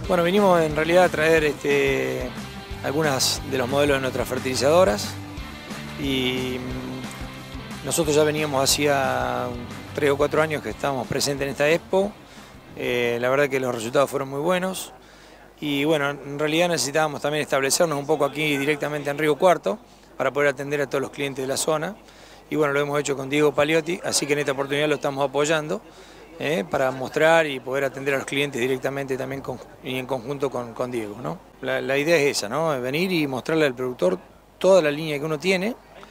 Bueno, vinimos en realidad a traer algunas de los modelos de nuestras fertilizadoras y nosotros ya veníamos hacía 3 o 4 años que estábamos presentes en esta expo. La verdad que los resultados fueron muy buenos y bueno, en realidad necesitábamos también establecernos un poco aquí directamente en Río Cuarto para poder atender a todos los clientes de la zona y bueno, lo hemos hecho con Diego Paliotti, así que en esta oportunidad lo estamos apoyando para mostrar y poder atender a los clientes directamente también y en conjunto con Diego, ¿no? La idea es esa, ¿no? Venir y mostrarle al productor toda la línea que uno tiene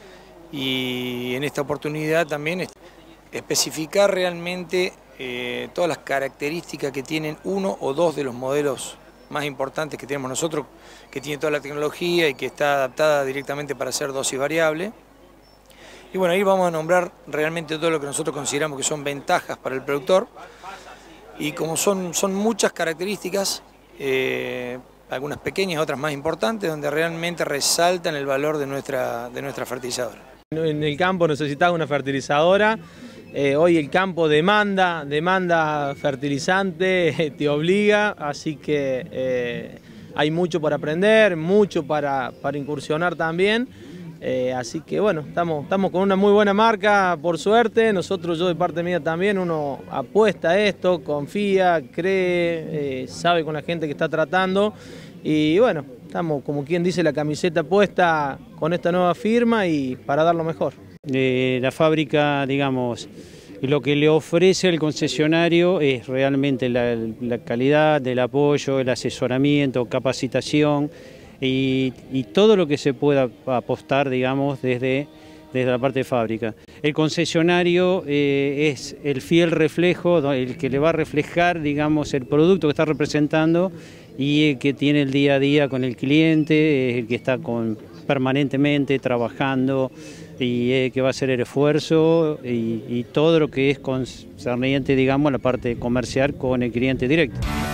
y en esta oportunidad también especificar realmente todas las características que tienen uno o dos de los modelos más importantes que tenemos nosotros, que tiene toda la tecnología y que está adaptada directamente para hacer dosis variable. Y bueno, ahí vamos a nombrar realmente todo lo que nosotros consideramos que son ventajas para el productor y como son muchas características, algunas pequeñas, otras más importantes, donde realmente resaltan el valor de nuestra fertilizadora. En el campo necesitaba una fertilizadora, hoy el campo demanda fertilizante, te obliga, así que hay mucho para aprender, mucho para incursionar también. Así que bueno, estamos con una muy buena marca, por suerte. Nosotros, yo de parte mía también, uno apuesta a esto, confía, cree, sabe con la gente que está tratando. Y bueno, estamos, como quien dice, la camiseta puesta con esta nueva firma y para dar lo mejor. La fábrica, digamos, lo que le ofrece el concesionario es realmente la calidad del apoyo, el asesoramiento, capacitación. Y todo lo que se pueda apostar, digamos, desde la parte de fábrica. El concesionario es el fiel reflejo, el que le va a reflejar, digamos, el producto que está representando y el que tiene el día a día con el cliente, el que está permanentemente trabajando y que va a hacer el esfuerzo y todo lo que es concerniente, digamos, a la parte comercial con el cliente directo.